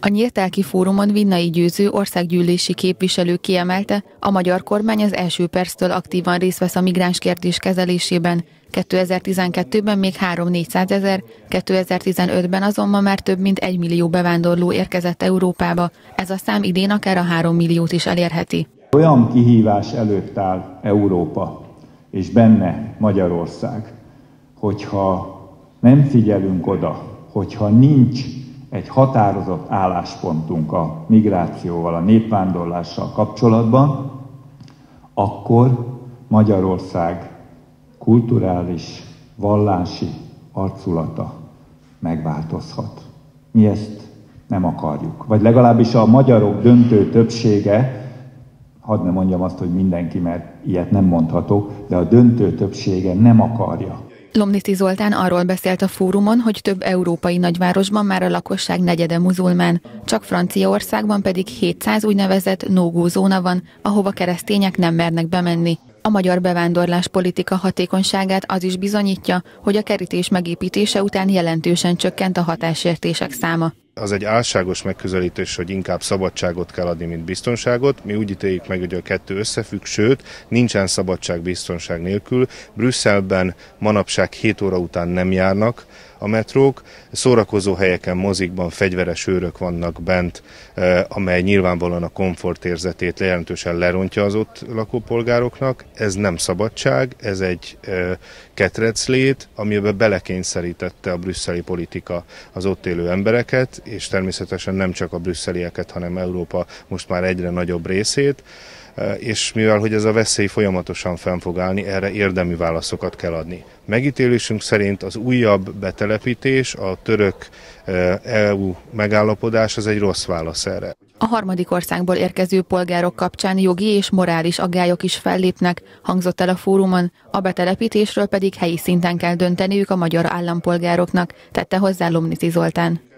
A Nyílt-Telki fórumon Vinnai Győző országgyűlési képviselő kiemelte, a magyar kormány az első perctől aktívan részt vesz a migráns kérdés kezelésében. 2012-ben még 300-400 ezer, 2015-ben azonban már több mint 1 millió bevándorló érkezett Európába. Ez a szám idén akár a 3 milliót is elérheti. Olyan kihívás előtt áll Európa, és benne Magyarország, hogyha nem figyelünk oda, hogyha nincs egy határozott álláspontunk a migrációval, a népvándorlással kapcsolatban, akkor Magyarország kulturális, vallási arculata megváltozhat. Mi ezt nem akarjuk. Vagy legalábbis a magyarok döntő többsége, hadd ne mondjam azt, hogy mindenki, mert ilyet nem mondhatok, de a döntő többsége nem akarja. Lomniczy Zoltán arról beszélt a fórumon, hogy több európai nagyvárosban már a lakosság negyede muzulmán, csak Franciaországban pedig 700 úgynevezett no-go zóna van, ahova keresztények nem mernek bemenni. A magyar bevándorláspolitika hatékonyságát az is bizonyítja, hogy a kerítés megépítése után jelentősen csökkent a hatásértések száma. Az egy álságos megközelítés, hogy inkább szabadságot kell adni, mint biztonságot. Mi úgy ítéljük meg, hogy a kettő összefügg, sőt, nincsen szabadság biztonság nélkül. Brüsszelben manapság 7 óra után nem járnak a metrók, szórakozó helyeken, mozikban fegyveres őrök vannak bent, amely nyilvánvalóan a komfortérzetét jelentősen lerontja az ott lakó polgároknak. Ez nem szabadság, ez egy ketreclét, amiben belekényszerítette a brüsszeli politika az ott élő embereket, és természetesen nem csak a brüsszelieket, hanem Európa most már egyre nagyobb részét, és mivel hogy ez a veszély folyamatosan fenn fog állni, erre érdemi válaszokat kell adni. Megítélésünk szerint az újabb betelepítés, a török EU megállapodás az egy rossz válasz erre. A harmadik országból érkező polgárok kapcsán jogi és morális aggályok is fellépnek, hangzott el a fórumon, a betelepítésről pedig helyi szinten kell dönteniük a magyar állampolgároknak, tette hozzá Lomniczy Zoltán.